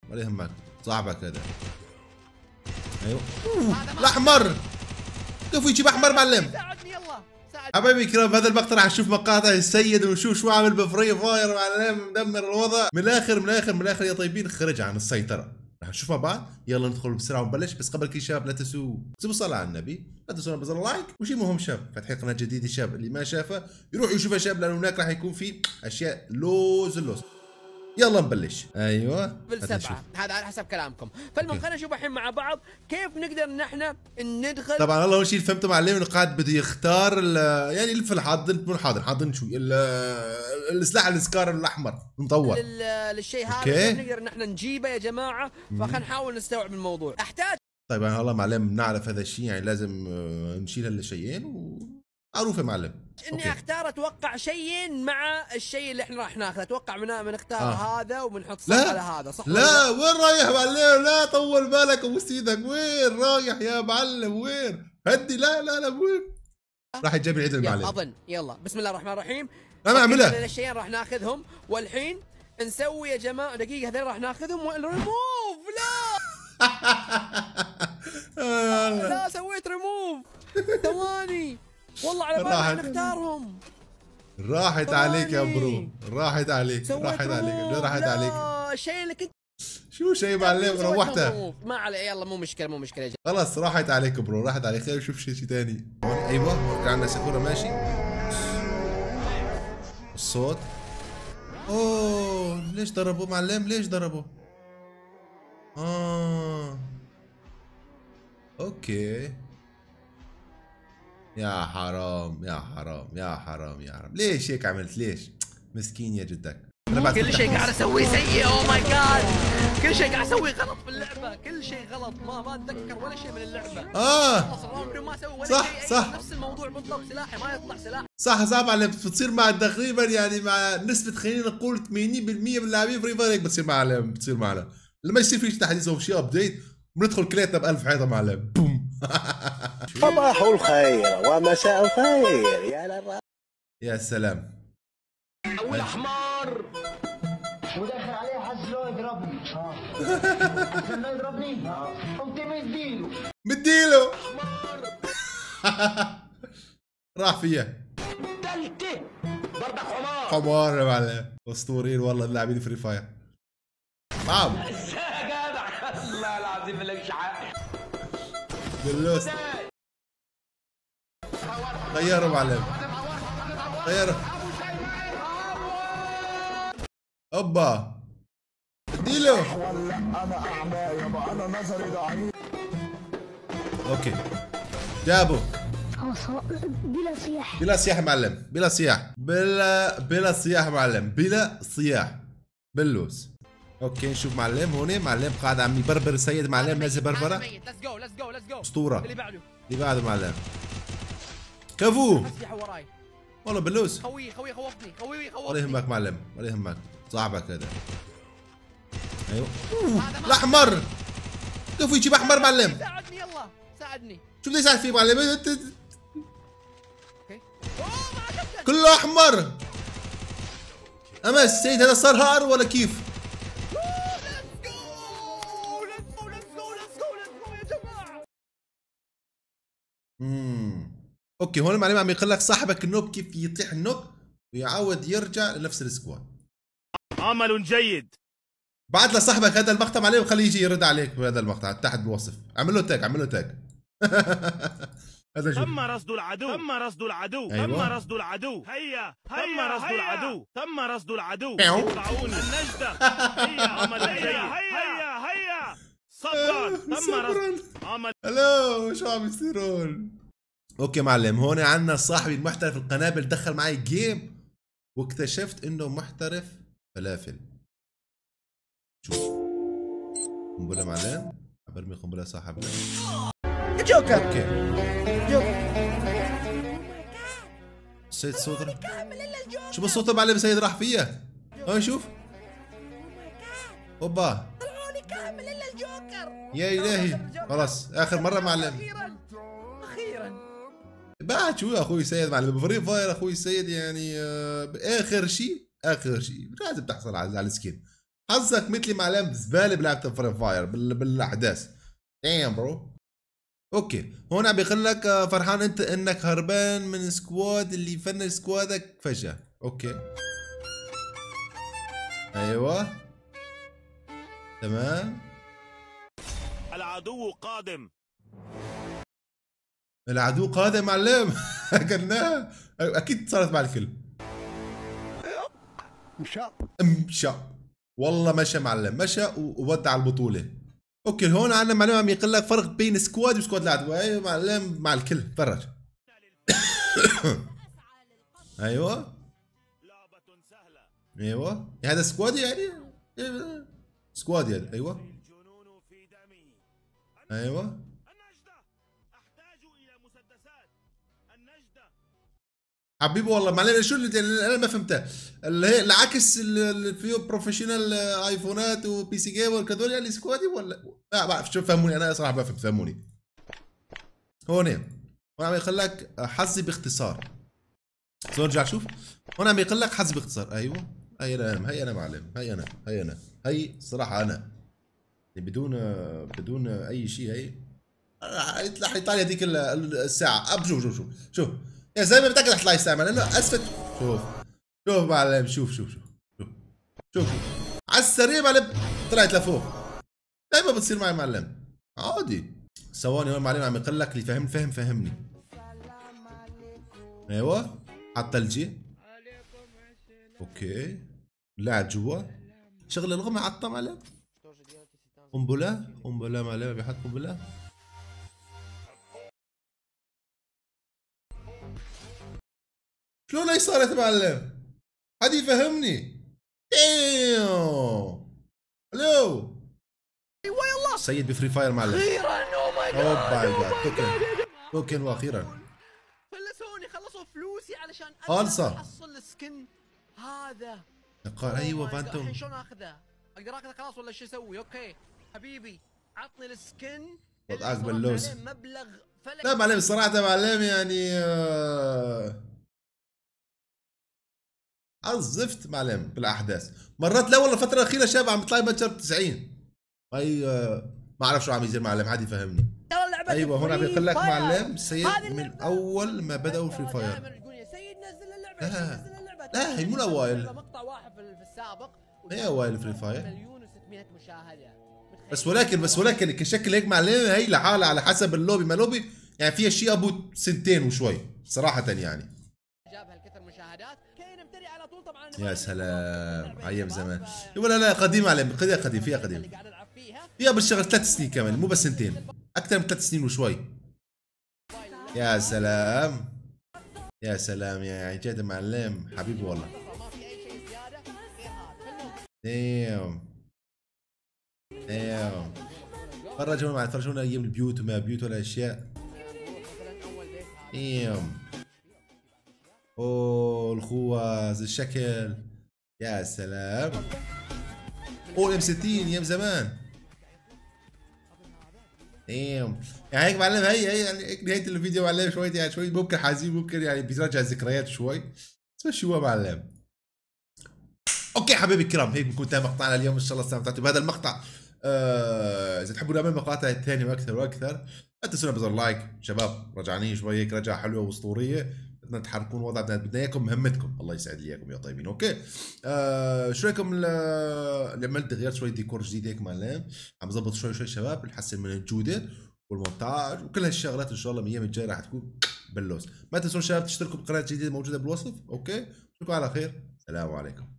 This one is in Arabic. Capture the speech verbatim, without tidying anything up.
ولا يهمك صاحبك هذا. ايوه الاحمر، كيف يجيب احمر معلم؟ ساعدني يلا ساعدني حبايبي الكرام، بهذا المقطع راح نشوف مقاطع السيد ونشوف شو عامل بفري فاير معلم، مدمر الوضع من الاخر من الاخر من الاخر يا طيبين، خرج عن السيطره. راح نشوفها بعض، يلا ندخل بسرعه ونبلش. بس قبل كل شباب لا تنسوا اكتبوا صلاه على النبي، لا تنسوا بزر لايك، وشي مهم شباب فتحي قناه جديده شباب اللي ما شافها يروح يشوفها شباب، لانه هناك راح يكون في اشياء لوز اللوز. يلا نبلش. ايوه بالسبعه هذا على حسب كلامكم. فالمهم خلينا نشوف الحين مع بعض كيف نقدر ان احنا ندخل. طبعا الله اول شيء فهمتوا معلم انه قاعد بده يختار يعني اللي في الحاضن مو الحاضن حاضن شو السلاح السكار الاحمر مطور للشيء هذا كيف نقدر ان احنا نجيبه يا جماعه. فخلينا نحاول نستوعب الموضوع. احتاج طيب يعني الله معلم نعرف هذا الشيء، يعني لازم نشيل هالشيئين ومعروفه معلم. اني أوكي. اختار اتوقع شيئين مع الشيء اللي احنا راح ناخذه. اتوقع من بنختار آه. هذا وبنحط صح على هذا صح. لا وين رايح معلم؟ لا طول بالك ابوس ايدك، وين رايح يا معلم؟ وين؟ هدي لا لا لا وين؟ راح يجيب العيد المعلم اظن. يلا بسم الله الرحمن الرحيم. انا اعملها. الشيئين راح ناخذهم والحين نسوي يا جماعه دقيقه هذول راح ناخذهم وريموف. لا لا سويت ريموف ثواني والله على بالي راح نختارهم. راحت عليك يا برو، راحت عليك راحت عليك راحت عليك. الشيء اللي كنت شو شيء معلم روحته ما عليه. يلا مو مشكله مو مشكله يا خلاص راحت عليك برو، راحت عليك. خلينا نشوف شيء ثاني. ايوه كان عندنا ساكورا ماشي. الصوت اوه ليش ضربوا معلم؟ ليش ضربوا؟ اه اوكي يا حرام يا حرام يا حرام يا حرام. ليش هيك عملت؟ ليش؟ مسكين يا جدك. انا كل شيء قاعد اسويه سيء. اوه ماي جاد كل شيء قاعد اسويه غلط في اللعبه. كل شيء غلط. ما ما اتذكر ولا شيء من اللعبه. اه خلاص الراوند ما اسوي ولا صح شيء. صح نفس الموضوع بالضبط. سلاحي ما يطلع سلاح صح صح معلم. بتصير مع تقريبا يعني مع نسبه خلينا نقول ثمانين بالمئة من اللاعبين فري فاير هيك بتصير معلم. بتصير معنا لما يصير في تحديث او شيء ابديت بندخل كليتنا ب ألف حيطه معلم. بوم. صباح الخير ومساء الخير يا للرا. يا سلام. اول احمر ودخل عليه حس لو يضربني. اه عشان لو يضربني قمت مديله مديله راح فيها دلته برضك حمار. حمار يا معلم. اسطوريين والله اللاعبين فري فاير. نعم يا جدع والله العظيم لك شحات باللوس. غيروا معلم غيروا. اوبا اديله. انا اعمى يابا انا نظري ضعيف. اوكي جابوا بلا صياح بلا صياح معلم. بلا صياح بلا بلا صياح معلم. بلا صياح باللوس. اوكي نشوف معلم هون. معلم قاعد عم يبربر السيد معلم. نازل بربره. ليتس جو ليتس جو ليتس جو. اسطوره. اللي بعده اللي بعده معلم كفو. اسلحه وراي والله باللوس. خوي خوي خوفني خوي خوفني. ولا يهمك معلم ولا يهمك صاحبك هذا. ايوه الاحمر، كيف يجيب احمر معلم؟ ساعدني يلا ساعدني. شو بدي اساعد فيه معلم؟ اوكي كله احمر. اما السيد هذا صار هار ولا كيف؟ امم اوكي هون المعلم عم يقول لك صاحبك النوب كيف يطيح النوب ويعاود يرجع لنفس السكواد. عمل جيد. بعد لصاحبك هذا المقطع عليه وخليه يجي يرد عليك بهذا المقطع تحت بالوصف. اعمل له تاج اعمل له تاج. هذا شو تم رصد العدو. تم رصد العدو. أيوة. تم رصد العدو. هيا تم رصد العدو. تم رصد العدو. بيو. يطلعون النجدة. هيا عمل جيد. هيا هيا صبرا. تم رصد عمل. الو شو عم يصيرون؟ اوكي معلم هون عندنا صاحبي المحترف القنابل دخل معي جيم واكتشفت انه محترف فلافل. شوف قنبله معلم. برمي قنبله صاحبنا جوكر. اوكي سيد صوت. شو بالصوت معلم؟ سيد راح فيها. هاي شوف اوبا طلعوني كامل الا الجوكر. يا الهي خلاص اخر مره معلم. اخيرا اخيرا بعد شو يا اخوي سيد معلم بفري فاير اخوي سيد يعني آه اخر شيء اخر شيء لازم تحصل على السكين. حظك مثلي معلم زباله بلعبه فري فاير بال... بالاحداث. دايم برو. اوكي هون عم بيقول لك فرحان انت انك هربان من سكواد اللي يفنش سكوادك فجأة. اوكي ايوه تمام. العدو قادم. العدو قادم معلم. قلناها اكيد صارت مع الكل. مشى مشى والله مشى معلم مشى وودع البطولة. اوكي هون عندنا معلم عم يقول لك فرق بين سكواد وسكواد العدو. ايوه معلم مع الكل فرج. ايوه لعبة سهلة. ايوه هذا سكواد يعني سكواد يعني ايوه الجنون في دمي. ايوه النجدة. احتاج الى مسدسات. النجدة. حبيبي والله معلم شو اللي انا ما فهمتها اللي هي العكس اللي فيه بروفيشنال ايفونات وبي سي جيمر كذول يعني سكوادي ولا لا بعرف شو فهموني انا صراحه ما فهمت فهموني. هون هون عم يقول لك حظي باختصار. نرجع شوف هون عم يقول لك حظي باختصار. ايوه هي انا هي انا معلم هي انا هي انا هي صراحه انا بدون بدون اي شيء. هي رح يطلع لي هذيك الساعه. اب شوف شوف شوف شوف يا زلمه متاكد رح تطلع الساعه لانه اسفت. شوف شوف معلم شوف شوف شوف شوف شوف على السريع معلم طلعت لفوق. دايما بتصير معي معلم عادي. ثواني هون معلم عم يقول لك اللي فهم فهم فهمني. ايوه حط ثلجي. اوكي لاعب جوا شغل الغمى عطى معلم. قنبله قنبله معلم بيحط قنبله. شلون هي صارت معلم؟ حد يفهمني. ايوه الو ايوه يلا سيد بفري فاير معلم. اخيرا. او ماي جاد. اوه ماي جاد توكن توكن واخيرا فلسوني خلصوا فلوسي علشان خالصة. اقدر احصل السكن هذا. قال ايوه Oh my God. فانتوم. الحين شلون اخذه؟ اقدر اخذه خلاص ولا شو اسوي؟ اوكي حبيبي عطني السكن. وضعك اللي صرفت بلوز. عليه مبلغ فلك. لا معلم صراحة معلم يعني آه... عزفت معلم بالاحداث مرات. لا والله الفترة الأخيرة شاب عم يطلع بنشر تسعين. هي آه... ما اعرف شو عم يصير معلم عادي فهمني. ايوه هون عم يقول لك معلم سيد من اول ما بدأوا فري فاير. سيد نزل اللعبة. لا. نزل اللعبة. لا هي مو الاوائل. مقطع واحد في السابق. هي اوائل فري فاير. مليون وستمية مشاهدة. بس ولكن بس ولكن كشكل هيك معلم هي لحالها على حسب اللوبي ما لوبي يعني فيها شيء ابو سنتين وشوي صراحة يعني. جاب هالكثر مشاهدات كاين متري على طول طبعا. يا سلام ايام زمان. ولا لا قديمة علم قديمة قديم فيها قديم اللي قاعد العب فيها. فيها بالشغل ثلاث سنين كمان مو بس سنتين اكثر من ثلاث سنين وشوي. يا سلام يا سلام يا يعني جد معلم حبيبي والله. ما في اي شيء زيادة غير هذا. دايم دايم فرجونا مع فرجونا ايام البيوت وما بيوت ولا اشياء. دايم اوه الخواز الشكل. يا سلام اوه ام ستين ايام زمان. دايم يعني هيك معلم هي هي يعني نهاية الفيديو معلم شوي يعني شوي ممكن حزين ممكن يعني بيرجع الذكريات شوي بس شو هو معلم. اوكي حبايبي الكرام هيك بنكون انتهى مقطعنا اليوم ان شاء الله استمتعتوا بهذا المقطع. آه اذا تحبوا نعمل مقاطع الثانيه واكثر واكثر لا تنسونا بزر لايك. شباب رجعانين شوي هيك رجعه حلوه واسطوريه بدنا تحركون وضع بدنا اياكم مهمتكم. الله يسعد لي اياكم يا طيبين. اوكي آه شو رايكم اللي عملت غيرت شوي ديكور جديد هيك معلم عم ظبط شوي شوي شباب نحسن من الجوده والمونتاج وكل هالشغلات ان شاء الله من الايام الجايه راح تكون بلوز. ما تنسون شباب تشتركوا بقناه جديده موجوده بالوصف. اوكي اشوفكم على خير. السلام عليكم.